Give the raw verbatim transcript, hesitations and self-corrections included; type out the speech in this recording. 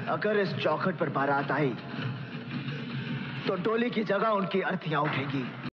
अगर इस चौखट पर बारात आई तो डोली की जगह उनकी अर्थियां उठेंगी।